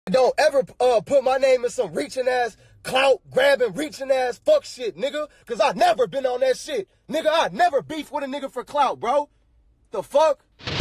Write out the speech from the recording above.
Don't ever put my name in some reaching ass, clout grabbing, reaching ass fuck shit, nigga. Cause I never been on that shit. Nigga, I never beef with a nigga for clout, bro. The fuck?